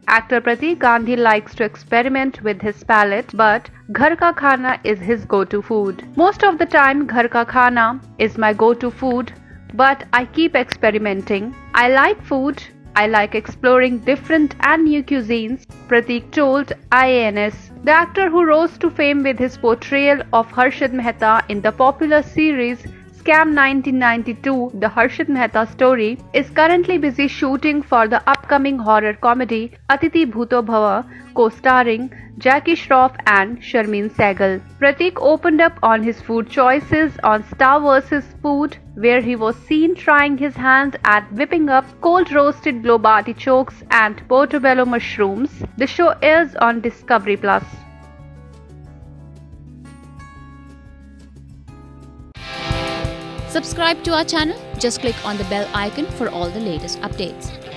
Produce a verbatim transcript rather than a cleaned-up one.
Actor Pratik Gandhi likes to experiment with his palate, but Ghar Ka Khana is his go-to food. Most of the time, Ghar Ka Khana is my go-to food, but I keep experimenting. I like food. I like exploring different and new cuisines, Pratik told I A N S. The actor, who rose to fame with his portrayal of Harshad Mehta in the popular series Scam nineteen ninety-two, The Harshad Mehta Story, is currently busy shooting for the upcoming horror comedy Atiti Bhuto Bhava, co-starring Jackie Shroff and Sharmeen Sehgal. Pratik opened up on his food choices on Star versus. Food, where he was seen trying his hand at whipping up cold roasted globe artichokes and portobello mushrooms. The show airs on Discovery Plus. Subscribe to our channel. Just click on the bell icon for all the latest updates.